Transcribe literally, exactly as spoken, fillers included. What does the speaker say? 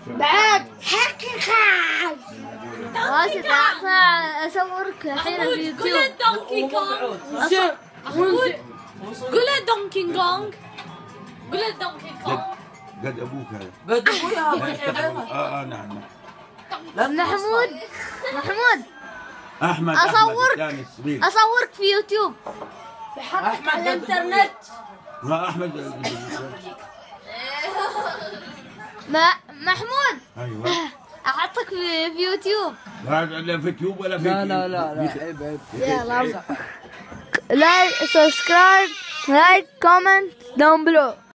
بعد حقيقة راشد اصورك الحين في يوتيوب. قول دونكي كونغ. محمود قول دونكي كونغ. قول دونكي كونغ. قد ابوك هذا. قد ابوي هذا. اه اه نعم محمود محمود احمد اصورك احمد اصورك في يوتيوب. بحقك على الانترنت. ما احمد ما محمود ايوه احطك في, في يوتيوب. لا في يوتيوب ولا في لا لا لا لا عيب عيب. يلا لايك سبسكرايب لايك كومنت داون بلو.